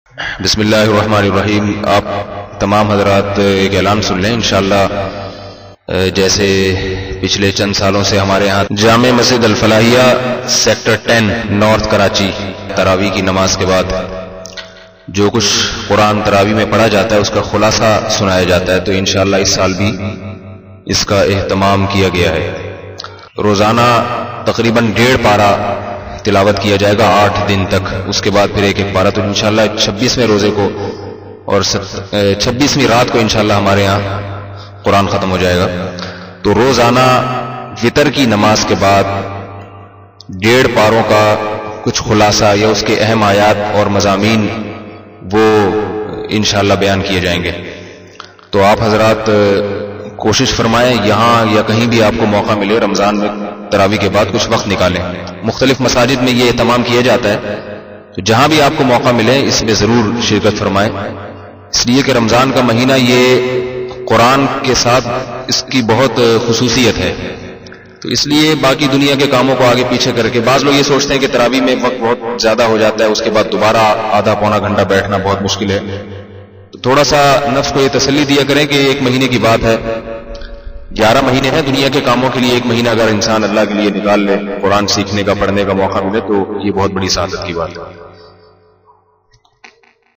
بسم اللہ الرحمن الرحیم۔ آپ تمام حضرات ایک اعلان سن لیں انشاءاللہ۔ جیسے پچھلے چند سالوں سے ہمارے ہاں جامع مسجد الفلاحیہ سیکٹر 10 نارتھ کراچی تراویح کی نماز کے بعد جو کچھ قرآن تراویح میں پڑھا جاتا ہے اس کا خلاصہ سنایا جاتا ہے، تو انشاءاللہ اس سال بھی اس کا اہتمام کیا گیا ہے۔ روزانہ تقریباً 1.5 پارہ تلاوت کیا جائے گا 8 دن تک، اس کے بعد پھر ایک پارہ، تو انشاءاللہ 26ویں روزے کو اور 26ویں رات کو انشاءاللہ ہمارے یہاں قرآن ختم ہو جائے گا۔ تو روزانہ وتر کی نماز کے بعد 1.5 پاروں کا کچھ خلاصہ یا اس کے اہم آیات اور مضامین وہ انشاءاللہ بیان کیے جائیں گے۔ تو آپ حضرات کوشش فرمائیں یہاں یا کہیں بھی آپ کو موقع ملے رمضان میں تراویح کے بعد کچھ وقت نکالیں۔ مختلف مساجد میں یہ اہتمام کیا جاتا ہے، تو جہاں بھی آپ کو موقع ملے اس میں ضرور شرکت فرمائیں، اس لیے کہ رمضان کا مہینہ یہ قرآن کے ساتھ اس کی بہت خصوصیت ہے، تو اس لیے باقی دنیا کے کاموں کو آگے پیچھے کر کے بعض لوگ یہ سوچتے ہیں کہ تراویح میں وقت بہت زیادہ ہو جاتا ہے، اس کے بعد دوبارہ آدھا پونا گھنٹہ بیٹھنا بہت مشکل ہے، تو تھوڑا سا نفس کو یہ تسلی دیا کریں کہ 1 مہینے کی بات ہے، 11 مہینے ہیں دنیا کے کاموں کے لیے، 1 مہینہ اگر انسان اللہ کے لیے نکال لے، قرآن سیکھنے کا پڑھنے کا موقع ملے تو یہ بہت بڑی سعادت کی بات ہے۔